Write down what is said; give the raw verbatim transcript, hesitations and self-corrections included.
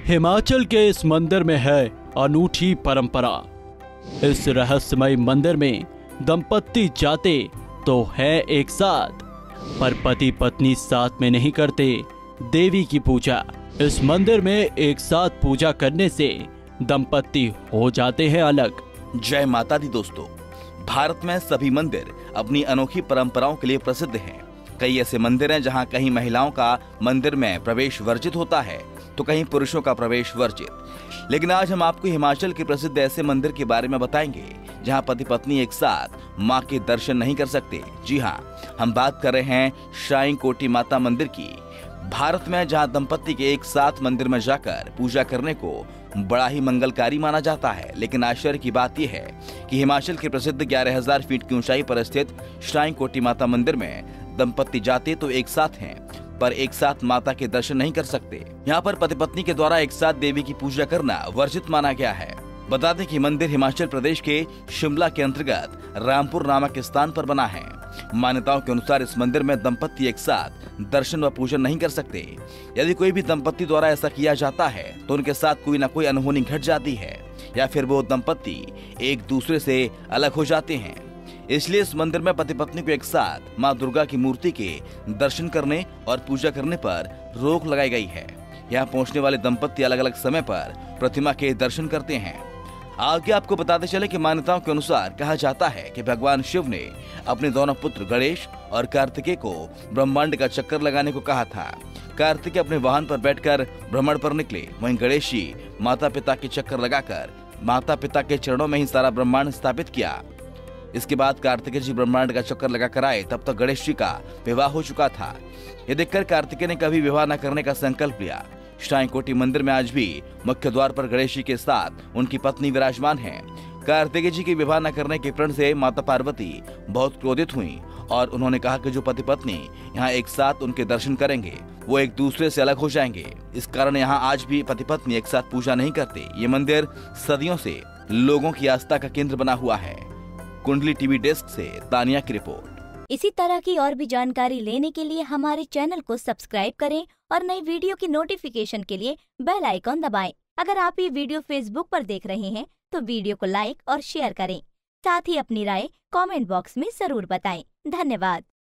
हिमाचल के इस मंदिर में है अनूठी परंपरा। इस रहस्यमय मंदिर में दंपत्ति जाते तो है एक साथ, पर पति पत्नी साथ में नहीं करते देवी की पूजा। इस मंदिर में एक साथ पूजा करने से दंपत्ति हो जाते हैं अलग। जय माता दी दोस्तों, भारत में सभी मंदिर अपनी अनोखी परंपराओं के लिए प्रसिद्ध हैं। कई ऐसे मंदिर हैं जहां कहीं महिलाओं का मंदिर में प्रवेश वर्जित होता है तो कहीं पुरुषों का प्रवेश वर्जित। लेकिन आज हम आपको हिमाचल के प्रसिद्ध ऐसे मंदिर के बारे में बताएंगे जहां पति पत्नी एक साथ मां के दर्शन नहीं कर सकते। जी हां, हम बात कर रहे हैं श्राइन कोटी माता मंदिर की। भारत में जहां दंपत्ति के एक साथ मंदिर में जाकर पूजा करने को बड़ा ही मंगलकारी माना जाता है, लेकिन आश्चर्य की बात यह है कि हिमाचल के प्रसिद्ध ग्यारह हजार फीट की ऊंचाई पर स्थित श्राइन कोटी माता मंदिर में दंपत्ति जाते तो एक साथ हैं, पर एक साथ माता के दर्शन नहीं कर सकते। यहाँ पर पति पत्नी के द्वारा एक साथ देवी की पूजा करना वर्जित माना गया है। बता दें कि मंदिर हिमाचल प्रदेश के शिमला के अंतर्गत रामपुर नामक स्थान पर बना है। मान्यताओं के अनुसार इस मंदिर में दंपत्ति एक साथ दर्शन व पूजन नहीं कर सकते। यदि कोई भी दंपत्ति द्वारा ऐसा किया जाता है तो उनके साथ कोई न कोई अनहोनी घट जाती है या फिर वो दंपत्ति एक दूसरे से अलग हो जाते हैं। इसलिए इस मंदिर में पति पत्नी को एक साथ माँ दुर्गा की मूर्ति के दर्शन करने और पूजा करने पर रोक लगाई गई है। यहाँ पहुँचने वाले दंपत्ति अलग अलग समय पर प्रतिमा के दर्शन करते हैं। आगे आपको बताते चले कि मान्यताओं के अनुसार कहा जाता है कि भगवान शिव ने अपने दोनों पुत्र गणेश और कार्तिकेय को ब्रह्मांड का चक्कर लगाने को कहा था। कार्तिकेय अपने वाहन पर बैठकर भ्रमण पर निकले, वहीं गणेश जी माता पिता के चक्कर लगाकर माता पिता के चरणों में ही सारा ब्रह्मांड स्थापित किया। इसके बाद कार्तिकेय जी ब्रह्मांड का चक्कर लगाकर आए, तब तक गणेश जी का विवाह हो चुका था। ये देखकर कार्तिकेय ने कभी विवाह न करने का संकल्प लिया। श्राइन कोटी मंदिर में आज भी मुख्य द्वार पर गणेश जी के साथ उनकी पत्नी विराजमान हैं। कार्तिकेय जी के विवाह न करने के प्रण से माता पार्वती बहुत क्रोधित हुई और उन्होंने कहा कि जो पति पत्नी यहाँ एक साथ उनके दर्शन करेंगे वो एक दूसरे से अलग हो जाएंगे। इस कारण यहाँ आज भी पति पत्नी एक साथ पूजा नहीं करते। ये मंदिर सदियों से लोगों की आस्था का केंद्र बना हुआ है। कुंडली टीवी डेस्क से तानिया की रिपोर्ट। इसी तरह की और भी जानकारी लेने के लिए हमारे चैनल को सब्सक्राइब करें और नई वीडियो की नोटिफिकेशन के लिए बेल आइकॉन दबाएं। अगर आप ये वीडियो फेसबुक पर देख रहे हैं तो वीडियो को लाइक और शेयर करें। साथ ही अपनी राय कमेंट बॉक्स में जरूर बताएं। धन्यवाद।